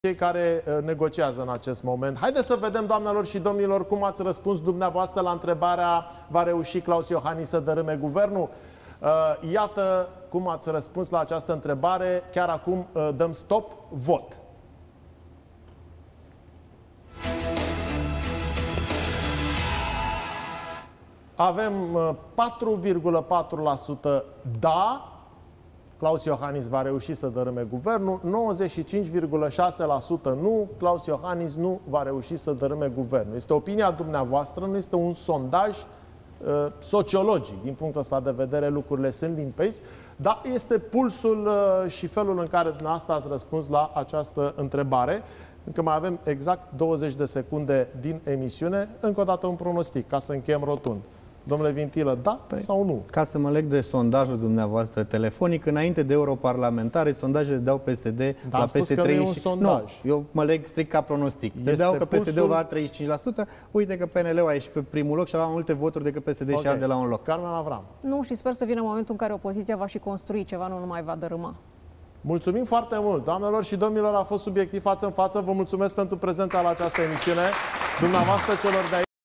cei care negociază în acest moment. Haideți să vedem, doamnelor și domnilor, cum ați răspuns dumneavoastră la întrebarea: va reuși Klaus Iohannis să dărâme guvernul? Iată cum ați răspuns la această întrebare. Chiar acum dăm stop, vot. Avem 4,4% da, Klaus Iohannis va reuși să dărâme guvernul, 95,6% nu, Klaus Iohannis nu va reuși să dărâme guvernul. Este opinia dumneavoastră, nu este un sondaj sociologic. Din punctul ăsta de vedere, lucrurile sunt limpezi, dar este pulsul și felul în care dumneavoastră ați răspuns la această întrebare. Încă mai avem exact 20 de secunde din emisiune. Încă o dată un pronostic, ca să încheiem rotund. Domnule Vintilă, da sau nu? Ca să mă leg de sondajul dumneavoastră telefonic, înainte de europarlamentare, sondajele dau PSD la peste 30%. Nu, eu mă leg strict ca pronostic. Dădeau că PSD-ul va 35%. Uite că PNL-ul a ieșit pe primul loc și avea multe voturi decât PSD și de la un loc. Carmen Avram. Nu, și sper să vină momentul în care opoziția va și construi ceva, nu numai va dărâma. Mulțumim foarte mult. Doamnelor și domnilor, a fost Subiectiv față în față. Vă mulțumesc pentru prezența la această emisiune. Dumneavoastră celor de aici.